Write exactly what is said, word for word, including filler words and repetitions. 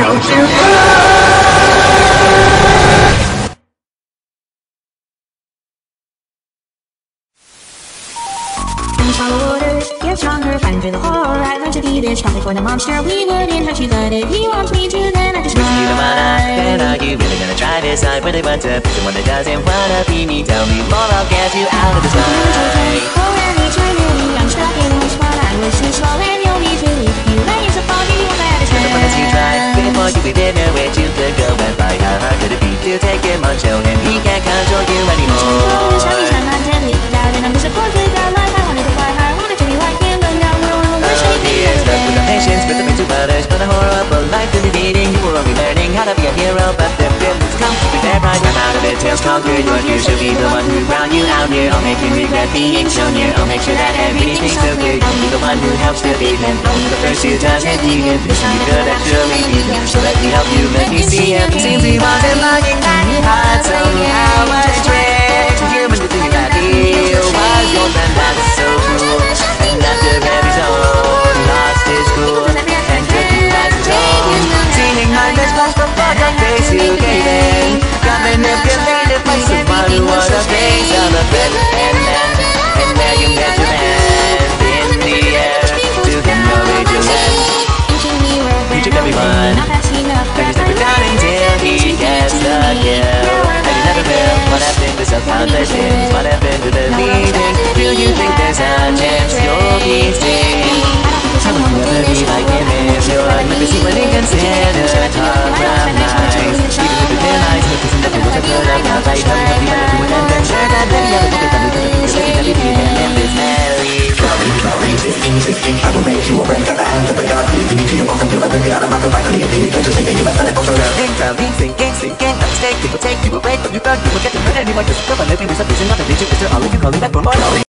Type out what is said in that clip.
don't you go. Shallow waters, get stronger, fighting through the horror. I learned to be this strong before the monster. We wouldn't hurt you, but if he wants me to, then I just you don't wanna, then are you really gonna try this? I really want to be someone that doesn't wanna be me. Tell me more, I'll get you out of this life. Oh, and each time really, I'm stuck in one spot. I was too slow and you'll need to leave. You raise a fall, you won't let us You're the one that you tried, before you didn't know where you could go and fly. How hard could it be to take him on show and he can't control you anymore? I'm not deadly, doubt and I'm disappointed that life. I wanted to fly high, I wanted to be like him, but now we're on the wish. Oh dear, stuck with the patience, with the way to others, but a horrible life to be leading. You were only learning how to be a hero, but the feelings come to be their pride. Come out of it, tails conquer your fears. She'll be the one who brought you out here. I'll make you regret being so near. I'll make sure that everything's so clear. I'll be the one who helps to beat him. Only the first who doesn't need him. This time you could actually beat him. So let me help you, let me see him. Seems he wasn't looking that he had somehow much trick. Human to think that he was yours, and that's so cool. And after every zone, lost his cool and took you as his own. Seeing my best flash before the face you gave in. Got manipulated by someone who was a face of a bit. And then, and there you met your man in the air. To him your vigilance. You took everyone, and you stuck it down until he gets the kill. And you never will. What happened to self-confidence? What happened to the leading? Do you think there's a chance you'll be seen? How would you ever be like him if you're never seen when he considered compromise? Even with the thin eyes, look isn't nothing what I could have got right. How you have to do and then share that many other people that we could have been that we didn't have this married. I will make you a friend, got the hands of the God. You need to your welcome to the baby out of my finally a baby. Just thinking you must let it go. Think, crowding, thinking, sinking, a mistake. People take you away from your thought. You will get to hurt anyone. Just go on living with a reason, not a vision. Is there all of you calling back for more?